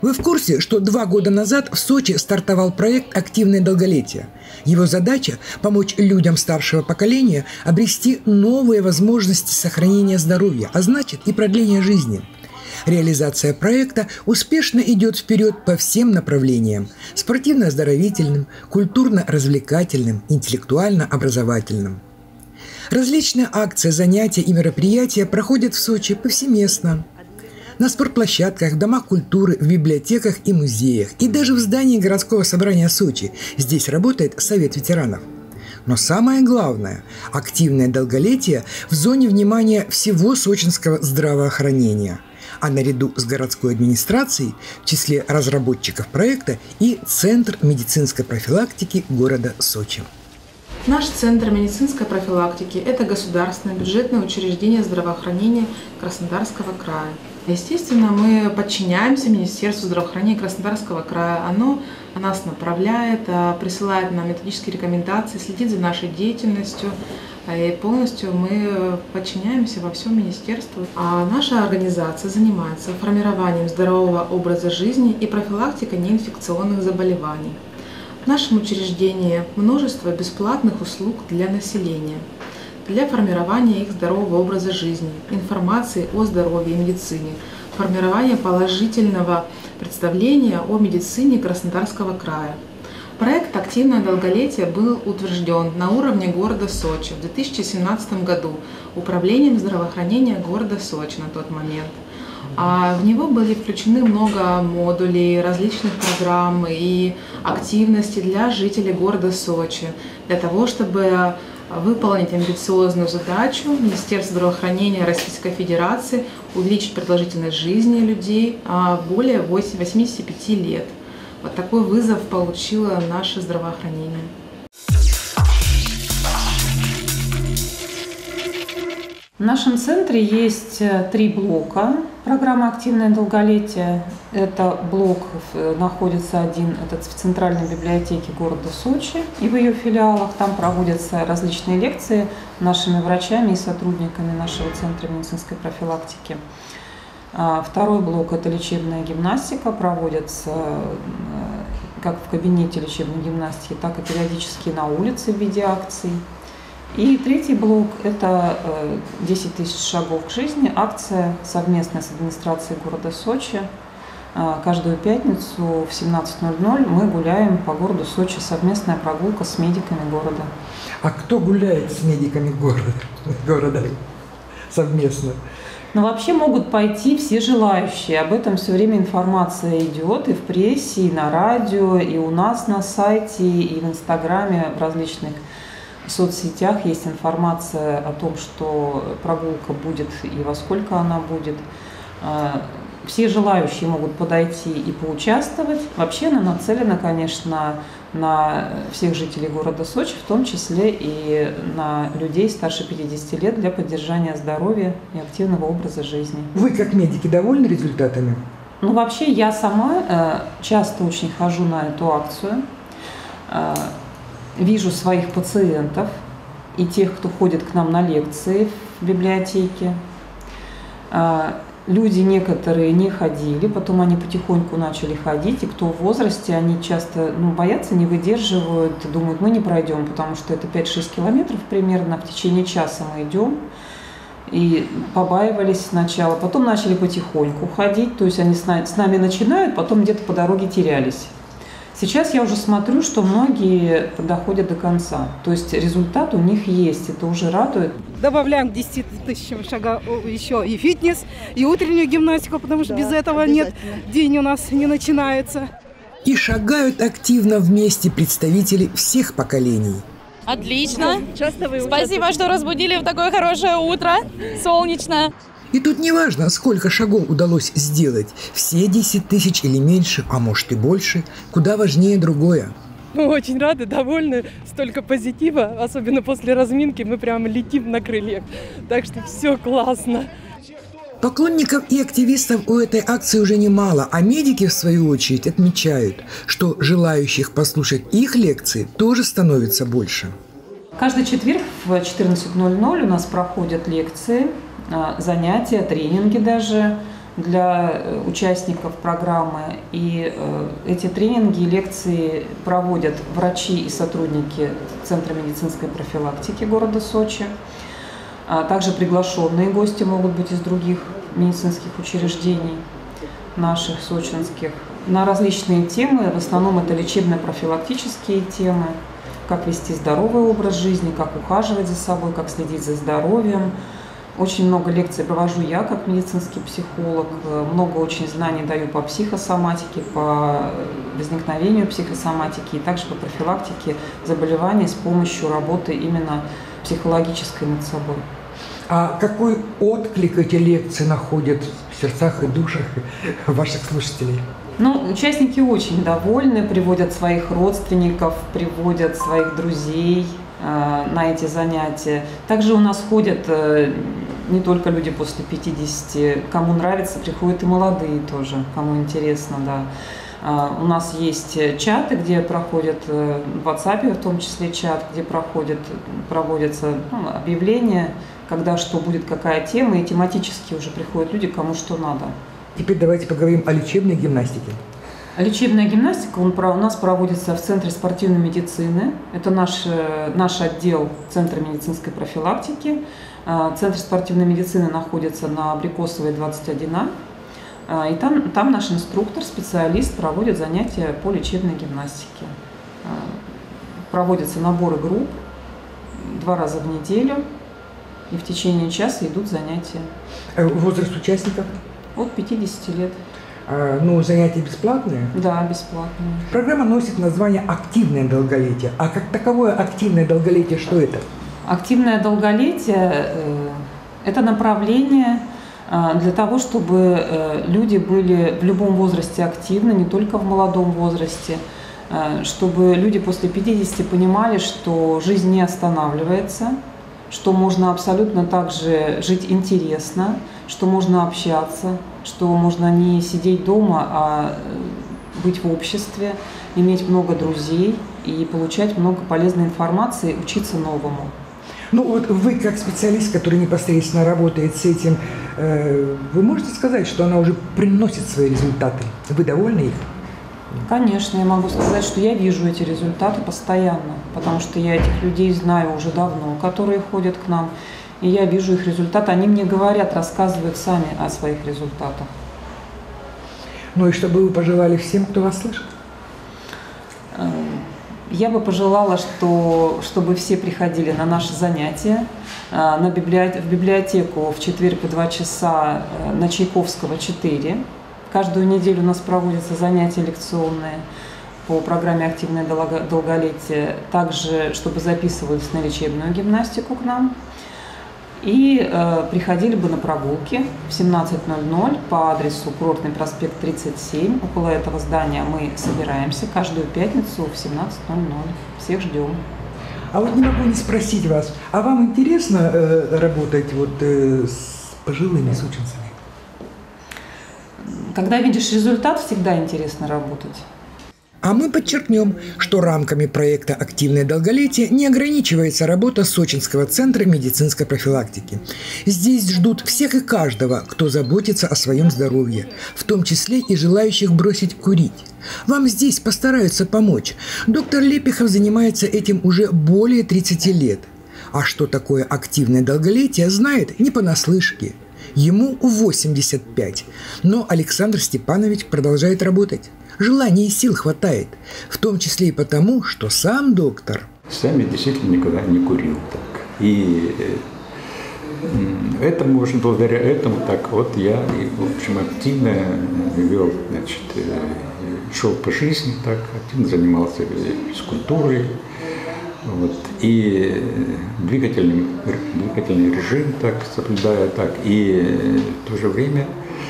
Вы в курсе, что 2 года назад в Сочи стартовал проект «Активное долголетие»? Его задача – помочь людям старшего поколения обрести новые возможности сохранения здоровья, а значит и продления жизни. Реализация проекта успешно идет вперед по всем направлениям – спортивно-оздоровительным, культурно-развлекательным, интеллектуально-образовательным. Различные акции, занятия и мероприятия проходят в Сочи повсеместно. На спортплощадках, в домах культуры, в библиотеках и музеях, и даже в здании городского собрания Сочи. Здесь работает Совет ветеранов. Но самое главное – активное долголетие в зоне внимания всего сочинского здравоохранения. А наряду с городской администрацией в числе разработчиков проекта и Центр медицинской профилактики города Сочи. Наш Центр медицинской профилактики – это государственное бюджетное учреждение здравоохранения Краснодарского края. Естественно, мы подчиняемся Министерству здравоохранения Краснодарского края. Оно нас направляет, присылает нам методические рекомендации, следит за нашей деятельностью. И полностью мы подчиняемся во всем министерству. А наша организация занимается формированием здорового образа жизни и профилактикой неинфекционных заболеваний. В нашем учреждении множество бесплатных услуг для населения, для формирования их здорового образа жизни, информации о здоровье и медицине, формирования положительного представления о медицине Краснодарского края. Проект «Активное долголетие» был утвержден на уровне города Сочи в 2017 году Управлением здравоохранения города Сочи на тот момент. В него были включены много модулей, различных программ и активностей для жителей города Сочи, для того, чтобы выполнить амбициозную задачу Министерства здравоохранения Российской Федерации увеличить продолжительность жизни людей более 85 лет. Вот такой вызов получило наше здравоохранение. В нашем центре есть 3 блока программы «Активное долголетие». Это блок находится один в Центральной библиотеке города Сочи и в ее филиалах. Там проводятся различные лекции нашими врачами и сотрудниками нашего Центра медицинской профилактики. Второй блок – это лечебная гимнастика. Проводится как в кабинете лечебной гимнастики, так и периодически на улице в виде акций. И третий блок – это 10 тысяч шагов к жизни, акция совместная с администрацией города Сочи. Каждую пятницу в 17:00 мы гуляем по городу Сочи, совместная прогулка с медиками города. А кто гуляет с медиками города совместно? Но вообще могут пойти все желающие. Об этом все время информация идет и в прессе, и на радио, и у нас на сайте, и в Инстаграме, в различных соцсетях есть информация о том, что прогулка будет и во сколько она будет. Все желающие могут подойти и поучаствовать. Вообще она нацелена, конечно, на всех жителей города Сочи, в том числе и на людей старше 50 лет для поддержания здоровья и активного образа жизни. Вы, как медики, довольны результатами? Ну, вообще, я сама часто очень хожу на эту акцию. Вижу своих пациентов и тех, кто ходит к нам на лекции в библиотеке. Люди некоторые не ходили, потом они потихоньку начали ходить, и кто в возрасте, они часто боятся, не выдерживают, думают, мы не пройдем, потому что это 5-6 километров примерно, в течение часа мы идем. И побаивались сначала, потом начали потихоньку ходить, то есть они с нами начинают, потом где-то по дороге терялись. Сейчас я уже смотрю, что многие доходят до конца. То есть результат у них есть, это уже радует. Добавляем к 10 тысячам шагов еще и фитнес, и утреннюю гимнастику, потому что без этого нет, день у нас не начинается. И шагают активно вместе представители всех поколений. Отлично. Спасибо, что разбудили в такое хорошее утро, солнечное. И тут не важно, сколько шагов удалось сделать. Все 10 тысяч или меньше, а может и больше. Куда важнее другое. Мы очень рады, довольны. Столько позитива, особенно после разминки. Мы прям летим на крыльях. Так что все классно. Поклонников и активистов у этой акции уже немало, а медики, в свою очередь, отмечают, что желающих послушать их лекции тоже становится больше. Каждый четверг в 14:00 у нас проходят лекции, занятия, тренинги даже для участников программы. И эти тренинги и лекции проводят врачи и сотрудники Центра медицинской профилактики города Сочи. Также приглашенные гости могут быть из других медицинских учреждений наших сочинских на различные темы. В основном это лечебно-профилактические темы, как вести здоровый образ жизни, как ухаживать за собой, как следить за здоровьем. Очень много лекций провожу я как медицинский психолог, много очень знаний даю по психосоматике, по возникновению психосоматики и также по профилактике заболеваний с помощью работы именно психологической над собой. А какой отклик эти лекции находят в сердцах и душах ваших слушателей? Ну, участники очень довольны, приводят своих родственников, приводят своих друзей на эти занятия. Также у нас ходят не только люди после 50, кому нравится, приходят и молодые тоже, кому интересно, да. У нас есть чаты, где проходят, в WhatsApp в том числе чат, где проводятся объявления, когда что будет, какая тема, и тематически уже приходят люди, кому что надо. Теперь давайте поговорим о лечебной гимнастике. Лечебная гимнастика у нас проводится в Центре спортивной медицины. Это наш отдел Центра медицинской профилактики. Центр спортивной медицины находится на Абрикосовой, 21А. И там наш инструктор, специалист проводит занятия по лечебной гимнастике. Проводятся наборы групп 2 раза в неделю, и в течение часа идут занятия. Возраст участников? От 50 лет. Ну, занятия бесплатные? Да, бесплатные. Программа носит название «Активное долголетие». А как таковое активное долголетие, что это? Активное долголетие – это направление для того, чтобы люди были в любом возрасте активны, не только в молодом возрасте, чтобы люди после 50 понимали, что жизнь не останавливается, что можно абсолютно так же жить интересно, что можно общаться, что можно не сидеть дома, а быть в обществе, иметь много друзей и получать много полезной информации, учиться новому. Ну вот вы, как специалист, который непосредственно работает с этим, вы можете сказать, что она уже приносит свои результаты? Вы довольны их? Конечно, я могу сказать, что я вижу эти результаты постоянно, потому что я этих людей знаю уже давно, которые ходят к нам, и я вижу их результаты. Они мне говорят, рассказывают сами о своих результатах. Ну и что бы вы пожелали всем, кто вас слышит? Я бы пожелала, чтобы все приходили на наши занятия, в библиотеку в четверг в 2 часа на Чайковского, 4. Каждую неделю у нас проводятся занятия лекционные по программе «Активное долголетие». Также, чтобы записывались на лечебную гимнастику к нам. И приходили бы на прогулки в 17:00 по адресу Курортный проспект 37. Около этого здания мы собираемся каждую пятницу в 17:00. Всех ждем. А вот не могу не спросить вас, а вам интересно работать с пожилыми сочинцами? Когда видишь результат, всегда интересно работать. А мы подчеркнем, что рамками проекта «Активное долголетие» не ограничивается работа Сочинского центра медицинской профилактики. Здесь ждут всех и каждого, кто заботится о своем здоровье, в том числе и желающих бросить курить. Вам здесь постараются помочь. Доктор Лепихов занимается этим уже более 30 лет. А что такое активное долголетие, знает не понаслышке. Ему 85, но Александр Степанович продолжает работать. Желания и сил хватает, в том числе и потому, что сам доктор сам я действительно никогда не курил так. И это можно благодаря этому так вот я, в общем, активно вел, шел по жизни так, активно занимался физкультурой, вот, и двигательный режим так соблюдая так, и в то же время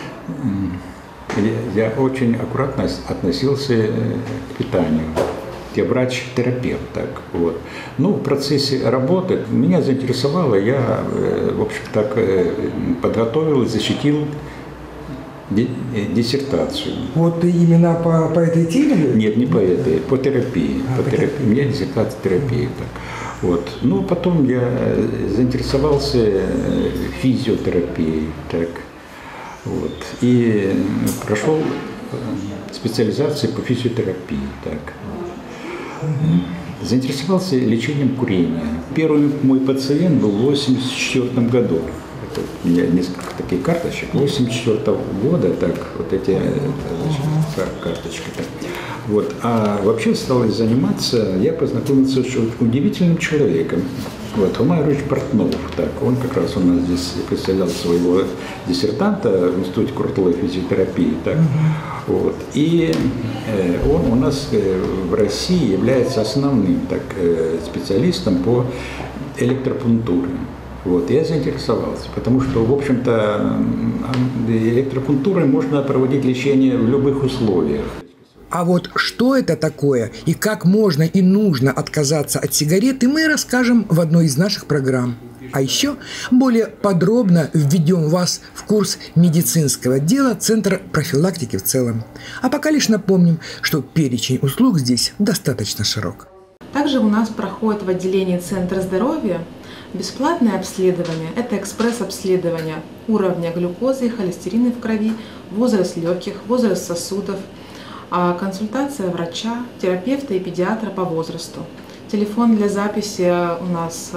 я очень аккуратно относился к питанию. Я врач-терапевт, так вот. Ну, в процессе работы меня заинтересовало, я, в общем, так подготовил и защитил диссертацию. Вот именно по этой теме? Нет, не по этой, по терапии. У меня диссертация терапии. Так. Вот. Ну, потом я заинтересовался физиотерапией, так. Вот. И прошел специализацию по физиотерапии. Так. Заинтересовался лечением курения. Первый мой пациент был в 1984 году. Это у меня несколько таких карточек. 1984 года, так, вот эти карточки. Так. Вот. А вообще стал заниматься, я познакомился с удивительным человеком. Вот, Фома Юрьевич Портнов, так, он как раз у нас здесь представлял своего диссертанта в Институте крутой физиотерапии, так, вот, и он у нас в России является основным так, специалистом по электропунктуре. Вот, я заинтересовался, потому что, в общем-то, электропунктурой можно проводить лечение в любых условиях. А вот что это такое и как можно и нужно отказаться от сигареты, мы расскажем в одной из наших программ. А еще более подробно введем вас в курс медицинского дела Центра профилактики в целом. А пока лишь напомним, что перечень услуг здесь достаточно широк. Также у нас проходит в отделении Центра здоровья бесплатное обследование. Это экспресс-обследование уровня глюкозы и холестерина в крови, возраст легких, возраст сосудов, консультация врача, терапевта и педиатра по возрасту. Телефон для записи у нас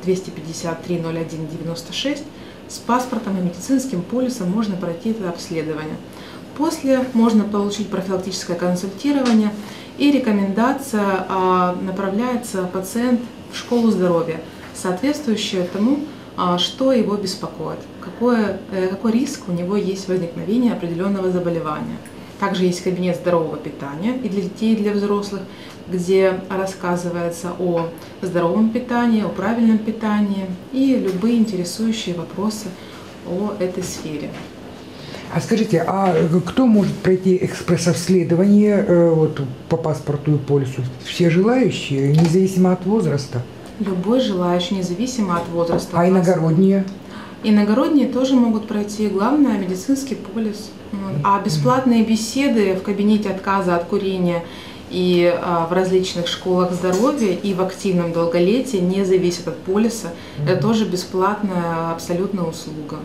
253-01-96. С паспортом и медицинским полисом можно пройти это обследование. После можно получить профилактическое консультирование и рекомендация направляется пациент в школу здоровья, соответствующая тому, что его беспокоит, какой риск у него есть возникновения определенного заболевания. Также есть кабинет здорового питания и для детей, и для взрослых, где рассказывается о здоровом питании, о правильном питании и любые интересующие вопросы о этой сфере. А скажите, а кто может пройти экспресс-обследование вот, по паспорту и полису? Все желающие, независимо от возраста? Любой желающий, независимо от возраста. А иногородние? Иногородние тоже могут пройти, главное, медицинский полис. А бесплатные беседы в кабинете отказа от курения и в различных школах здоровья и в активном долголетии не зависят от полиса. Это тоже бесплатная абсолютная услуга.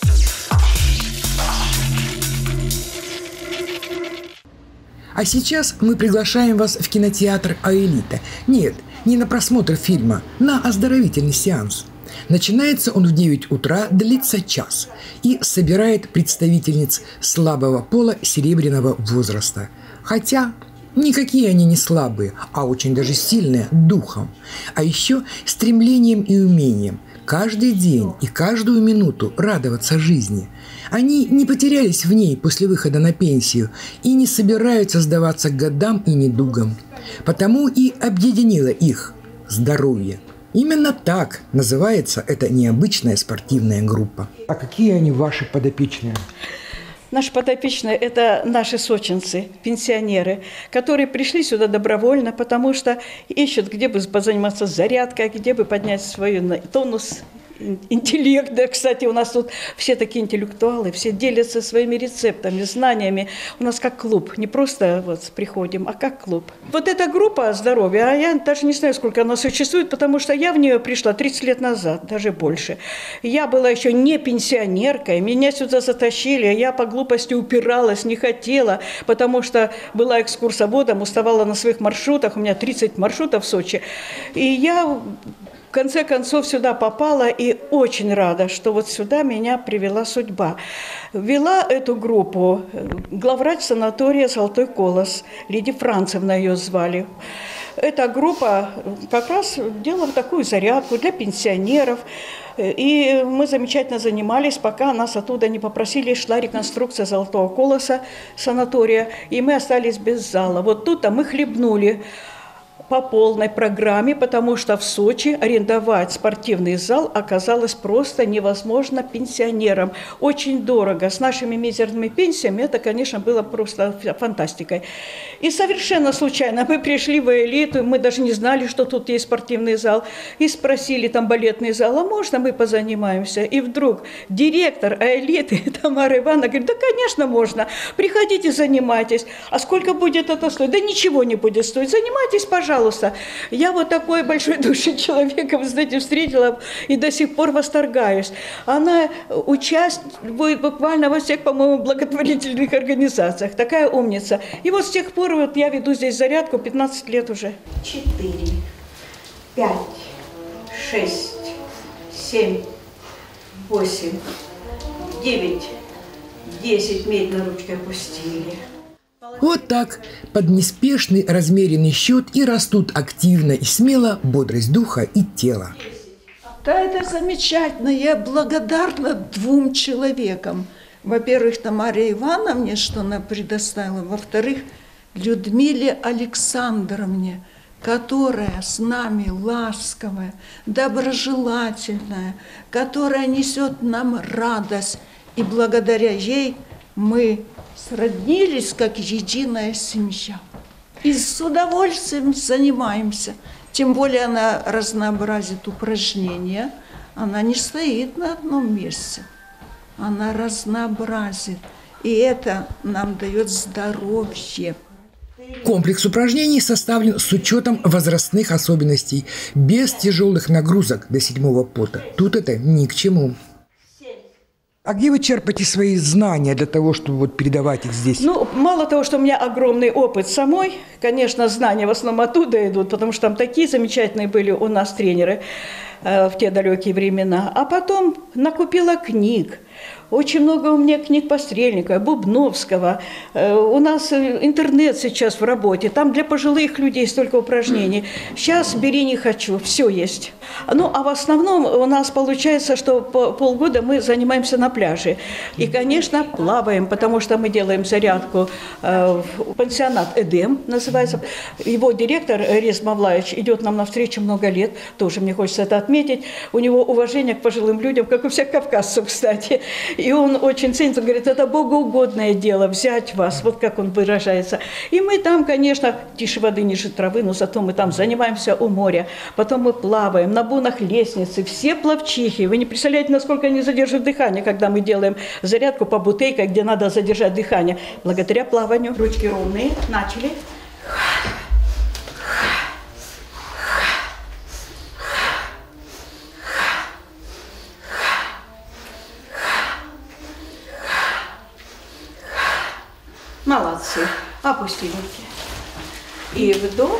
А сейчас мы приглашаем вас в кинотеатр «Аэлита». Нет, не на просмотр фильма, на оздоровительный сеанс. Начинается он в 9 утра, длится час и собирает представительниц слабого пола серебряного возраста. Хотя никакие они не слабые, а очень даже сильные духом. А еще стремлением и умением каждый день и каждую минуту радоваться жизни. Они не потерялись в ней после выхода на пенсию и не собираются сдаваться годам и недугам. Потому и объединило их здоровье. Именно так называется эта необычная спортивная группа. А какие они ваши подопечные? Наши подопечные – это наши сочинцы, пенсионеры, которые пришли сюда добровольно, потому что ищут, где бы позаниматься зарядкой, где бы поднять свой тонус, интеллект. Да, кстати, у нас тут все такие интеллектуалы, все делятся своими рецептами, знаниями. У нас как клуб, не просто вот приходим, а как клуб. Вот эта группа здоровья, а я даже не знаю, сколько она существует, потому что я в нее пришла 30 лет назад, даже больше. Я была еще не пенсионеркой, меня сюда затащили, я по глупости упиралась, не хотела, потому что была экскурсоводом, уставала на своих маршрутах, у меня 30 маршрутов в Сочи, и я в конце концов сюда попала и очень рада, что вот сюда меня привела судьба. Вела эту группу главврач санатория «Золотой колос», Лидия Францевна ее звали. Эта группа как раз делала такую зарядку для пенсионеров. И мы замечательно занимались, пока нас оттуда не попросили, шла реконструкция «Золотого колоса» санатория, и мы остались без зала. Вот тут-то мы хлебнули по полной программе, потому что в Сочи арендовать спортивный зал оказалось просто невозможно пенсионерам. Очень дорого. С нашими мизерными пенсиями это, конечно, было просто фантастикой. И совершенно случайно мы пришли в «Аэлиту», мы даже не знали, что тут есть спортивный зал, и спросили, там балетный зал, а можно мы позанимаемся? И вдруг директор «Аэлиты» Тамара Ивановна говорит, да, конечно, можно, приходите, занимайтесь. А сколько будет это стоить? Да ничего не будет стоить, занимайтесь, пожалуйста. пожалуйста. Я вот такой большой души человека, вы знаете, встретила и до сих пор восторгаюсь. Она участвует буквально во всех, по-моему, благотворительных организациях. Такая умница. И вот с тех пор вот я веду здесь зарядку 15 лет уже. 4, 5, 6, 7, 8, 9, 10 медной ручкой опустили. Вот так, под неспешный размеренный счет и растут активно и смело бодрость духа и тела. Да, это замечательно. Я благодарна двум человекам. Во-первых, Тамаре Ивановне, что она предоставила. Во-вторых, Людмиле Александровне, которая с нами ласковая, доброжелательная, которая несет нам радость. И благодаря ей мы сроднились как единая семья. И с удовольствием занимаемся. Тем более она разнообразит упражнения. Она не стоит на одном месте. Она разнообразит. И это нам дает здоровье. Комплекс упражнений составлен с учетом возрастных особенностей, без тяжелых нагрузок до 7-го пота. Тут это ни к чему. А где вы черпаете свои знания для того, чтобы вот передавать их здесь? Ну, мало того, что у меня огромный опыт самой, конечно, знания в основном оттуда идут, потому что там такие замечательные были у нас тренеры в те далекие времена. А потом накупила книг. Очень много у меня книг Пострельникова, Бубновского. У нас интернет сейчас в работе. Там для пожилых людей столько упражнений. Сейчас бери не хочу, все есть. Ну, а в основном у нас получается, что полгода мы занимаемся на пляже. И, конечно, плаваем, потому что мы делаем зарядку в пансионат «Эдем» называется. Его директор Рез Мавлаевич идет нам навстречу много лет. Тоже мне хочется это отметить. У него уважение к пожилым людям, как у всех кавказцев, кстати. И он очень ценит, он говорит, это богоугодное дело взять вас, вот как он выражается. И мы там, конечно, тише воды, ниже травы, но зато мы там занимаемся у моря. Потом мы плаваем на бунах лестницы, все пловчихи. Вы не представляете, насколько они задерживают дыхание, когда мы делаем зарядку по бутейкам, где надо задержать дыхание. Благодаря плаванию. Ручки ровные, начали. Молодцы. Опусти руки. И вдох,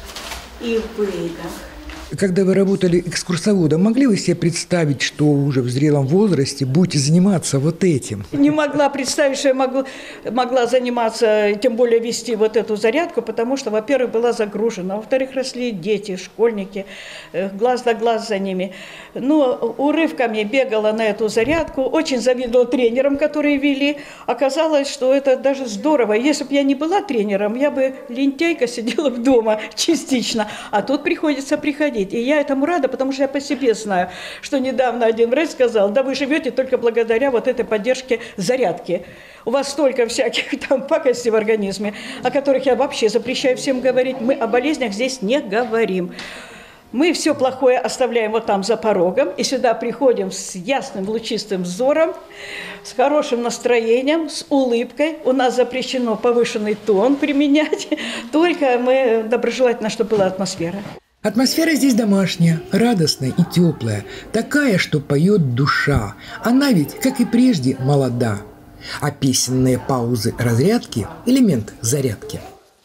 и выдох. Когда вы работали экскурсоводом, могли вы себе представить, что уже в зрелом возрасте будете заниматься вот этим? Не могла представить, что я могла заниматься, тем более вести вот эту зарядку, потому что, во-первых, была загружена, во-вторых, росли дети, школьники, глаз да глаз за ними. Но урывками бегала на эту зарядку, очень завидовала тренерам, которые вели. Оказалось, что это даже здорово. Если бы я не была тренером, я бы лентяйка сидела дома частично, а тут приходится приходить. И я этому рада, потому что я по себе знаю, что недавно один врач сказал, да вы живете только благодаря вот этой поддержке зарядки. У вас столько всяких там пакостей в организме, о которых я вообще запрещаю всем говорить. Мы о болезнях здесь не говорим. Мы все плохое оставляем вот там за порогом, и сюда приходим с ясным лучистым взором, с хорошим настроением, с улыбкой. У нас запрещено повышенный тон применять, только мы доброжелательно, чтобы была атмосфера. Атмосфера здесь домашняя, радостная и теплая, такая, что поет душа. Она ведь, как и прежде, молода. А песенные паузы разрядки – элемент зарядки.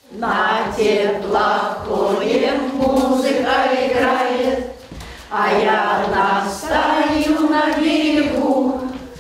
На теплоходе музыка играет, а я одна стою на берегу.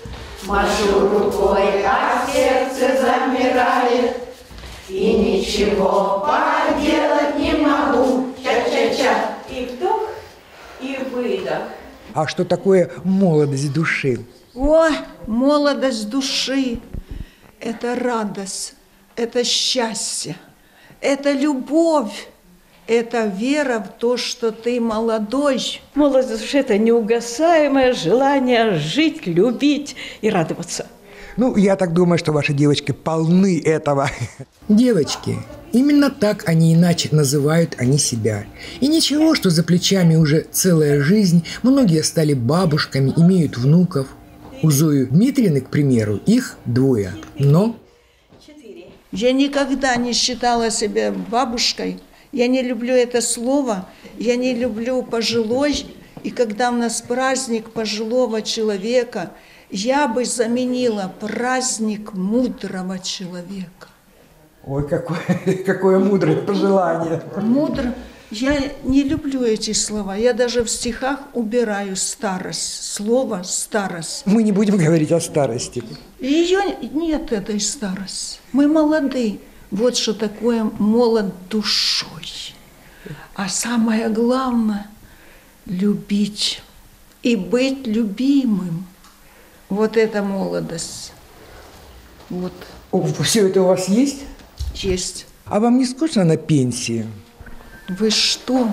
Машу рукой, а сердце замирает, и ничего поделать не могу. Ча-ча-ча. И вдох, и выдох. А что такое молодость души? О, молодость души – это радость, это счастье, это любовь, это вера в то, что ты молодой. Молодость души – это неугасаемое желание жить, любить и радоваться. Ну, я так думаю, что ваши девочки полны этого. Девочки, именно так они иначе называют они себя. И ничего, что за плечами уже целая жизнь, многие стали бабушками, имеют внуков. У Зои Дмитриевны, к примеру, их 2. Но... Я никогда не считала себя бабушкой Я не люблю это слово, я не люблю пожилой. И когда у нас праздник пожилого человека, я бы заменила праздник мудрого человека. Ой, какое мудрое пожелание. Мудро. Я не люблю эти слова. Я даже в стихах убираю старость. Слово старость. Мы не будем говорить о старости. Ее нет, этой старости. Мы молоды. Вот что такое молод душой. А самое главное – любить и быть любимым. Вот это молодость. Вот. Все это у вас есть? Есть. А вам не скучно на пенсии? Вы что?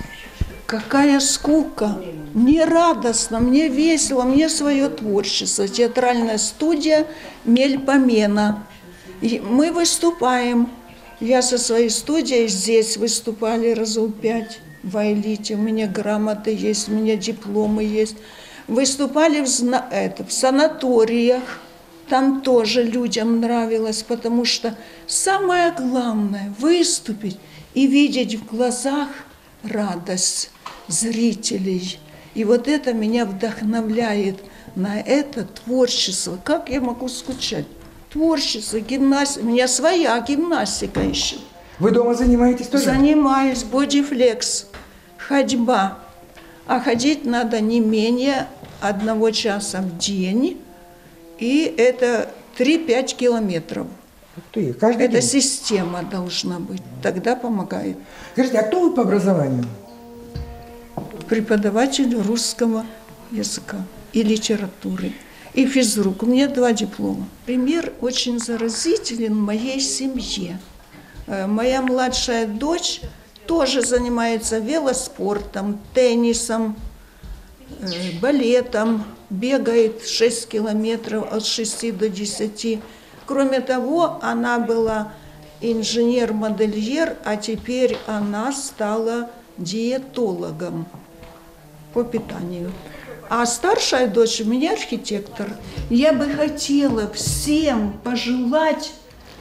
Какая скука. Мне радостно, мне весело, мне свое творчество. Театральная студия «Мельпомена». И мы выступаем. Я со своей студией здесь выступали разу 5 в Айлите. У меня грамоты есть, у меня дипломы есть. Выступали в санаториях. Там тоже людям нравилось, потому что самое главное – выступить и видеть в глазах радость зрителей. И вот это меня вдохновляет на это творчество. Как я могу скучать? Творчество, гимнастика. У меня своя гимнастика еще. Вы дома занимаетесь тоже? Занимаюсь. Бодифлекс, ходьба. А ходить надо не менее 1 часа в день. И это 3-5 километров. Каждый Это день? система должна быть. Тогда помогает. Скажите, а кто вы по образованию? Преподаватель русского языка и литературы. И физрук. У меня 2 диплома. Пример очень заразителен в моей семье. Моя младшая дочь тоже занимается велоспортом, теннисом, балетом, бегает 6 километров от 6 до 10. Кроме того, она была инженер-модельер, а теперь она стала диетологом по питанию. А старшая дочь у меня архитектор. Я бы хотела всем пожелать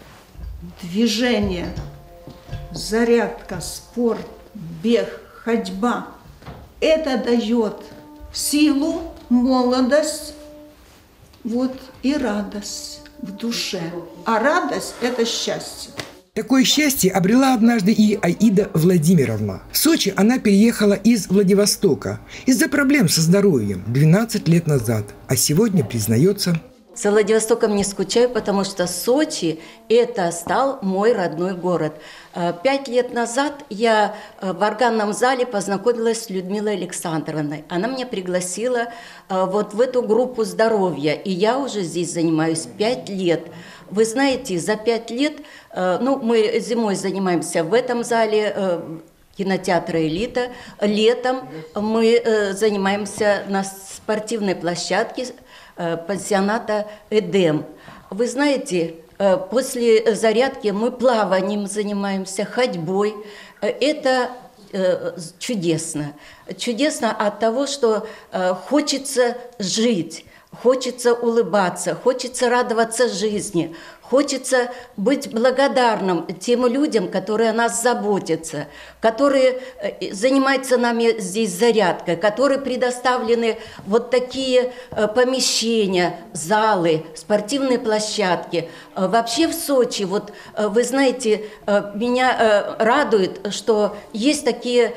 движения, зарядка, спорт, бег, ходьба. Это дает силу, молодость, вот, и радость в душе. А радость – это счастье. Такое счастье обрела однажды и Аида Владимировна. В Сочи она переехала из Владивостока из-за проблем со здоровьем 12 лет назад, а сегодня признается: Со Владивостоком не скучаю, потому что Сочи – это стал мой родной город. 5 лет назад я в органном зале познакомилась с Людмилой Александровной. Она меня пригласила вот в эту группу здоровья, и я уже здесь занимаюсь 5 лет. Вы знаете, за 5 лет, мы зимой занимаемся в этом зале кинотеатра «Элита», летом мы занимаемся на спортивной площадке пансионата «Эдем». Вы знаете, после зарядки мы плаванием занимаемся, ходьбой. Это чудесно. Чудесно от того, что хочется жить, хочется улыбаться, хочется радоваться жизни, хочется быть благодарным тем людям, которые о нас заботятся, которые занимаются нами здесь зарядкой, которые предоставлены вот такие помещения, залы, спортивные площадки. Вообще в Сочи, вот вы знаете, меня радует, что есть такие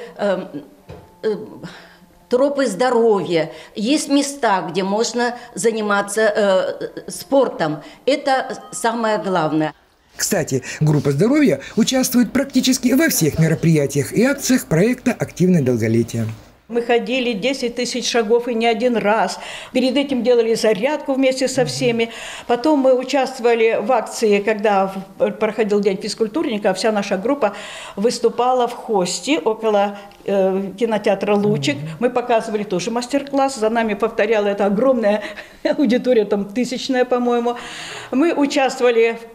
тропы здоровья, есть места, где можно заниматься спортом. Это самое главное. Кстати, группа здоровья участвует практически во всех мероприятиях и акциях проекта «Активное долголетие». Мы ходили 10 тысяч шагов и не один раз. Перед этим делали зарядку вместе со всеми. Потом мы участвовали в акции, когда проходил День физкультурника. Вся наша группа выступала в Хосте около кинотеатра «Лучик». Мы показывали тоже мастер-класс. За нами повторяла эта огромная аудитория, там 1000-я, по-моему. Мы участвовали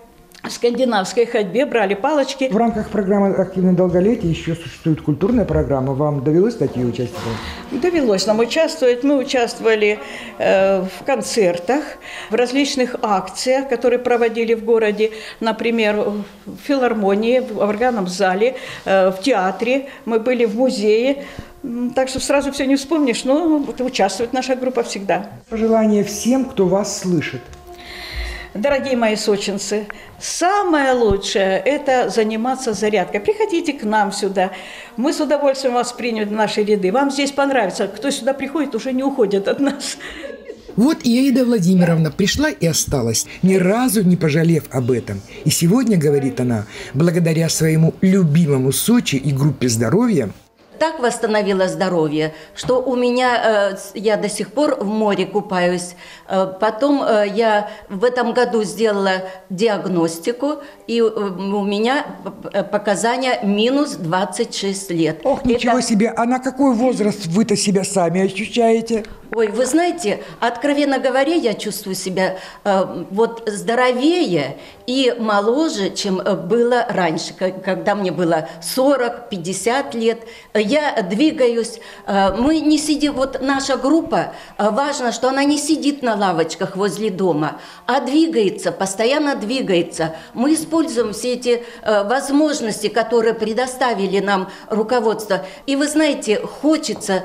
скандинавской ходьбе, брали палочки. В рамках программы «Активное долголетие» еще существует культурная программа. Вам довелось стать ее участником? Довелось нам участвовать. Мы участвовали в концертах, в различных акциях, которые проводили в городе. Например, в филармонии, в органном зале, в театре. Мы были в музее. Так что сразу все не вспомнишь, но участвует наша группа всегда. Пожелание всем, кто вас слышит. Дорогие мои сочинцы, самое лучшее – это заниматься зарядкой. Приходите к нам сюда. Мы с удовольствием вас примем в наши ряды. Вам здесь понравится. Кто сюда приходит, уже не уходит от нас. Вот и Аида Владимировна пришла и осталась, ни разу не пожалев об этом. И сегодня, говорит она, благодаря своему любимому Сочи и группе здоровья, так восстановила здоровье, что у меня, я до сих пор в море купаюсь. Потом я в этом году сделала диагностику, и у меня показания минус 26 лет. Ох, ничего себе! А на какой возраст вы-то себя сами ощущаете? Ой, вы знаете, откровенно говоря, я чувствую себя вот здоровее и моложе, чем было раньше, когда мне было 40-50 лет. Я двигаюсь, мы не сидим, вот наша группа, важно, что она не сидит на лавочках возле дома, а двигается, постоянно двигается. Мы используем все эти возможности, которые предоставили нам руководство. И вы знаете, хочется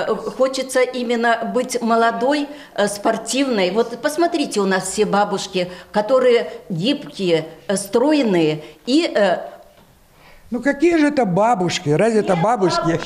именно быть молодой, спортивной. Вот посмотрите, у нас все бабушки, которые гибкие, стройные и... Ну какие же это бабушки? Разве это бабушки?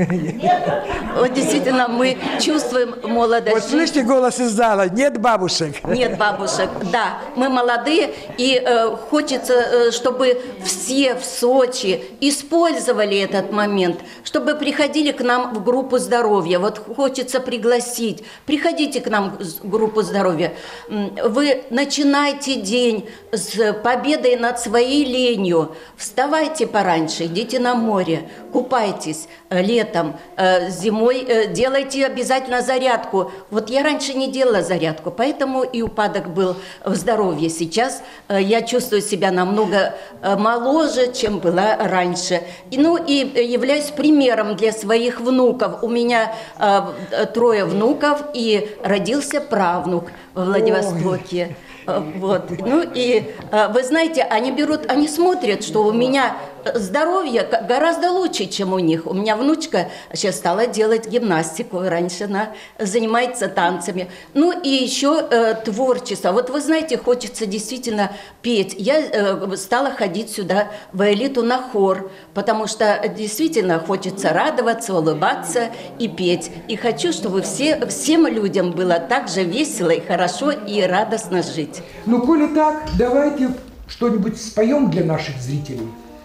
Вот действительно, мы чувствуем молодость. Вот слышите голос из зала? Нет бабушек? Нет бабушек, да. Мы молодые, и хочется, чтобы все в Сочи использовали этот момент, чтобы приходили к нам в группу здоровья. Вот хочется пригласить. Приходите к нам в группу здоровья. Вы начинайте день с победой над своей ленью. Вставайте пораньше, идите на море, купайтесь летом, зимой делайте обязательно зарядку. Вот я раньше не делала зарядку, поэтому и упадок был в здоровье. Сейчас я чувствую себя намного моложе, чем была раньше. И являюсь примером для своих внуков. У меня 3 внуков, и родился правнук в Владивостоке. Вот. Ну и вы знаете, они смотрят, что у меня здоровье гораздо лучше, чем у них. У меня внучка сейчас стала делать гимнастику, раньше она занимается танцами. Ну и еще творчество. Вот вы знаете, хочется действительно петь. Я стала ходить сюда в элиту на хор, потому что действительно хочется радоваться, улыбаться и петь. И хочу, чтобы всем людям было так же весело и хорошо и радостно жить. Ну, коли так, давайте что-нибудь споем для наших зрителей.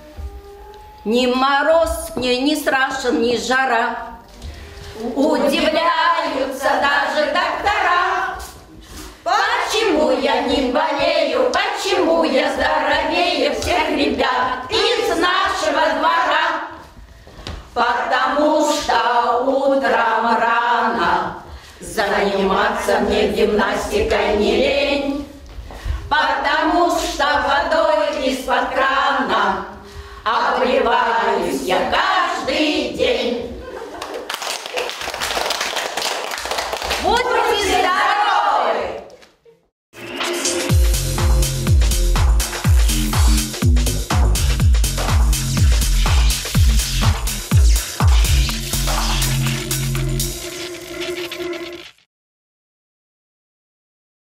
Ни мороз, не страшен, ни жара, удивляются даже доктора. Почему я не болею, почему я здоровее всех ребят из нашего двора? Потому что утром рано заниматься мне гимнастикой не лень, потому что водой из-под крана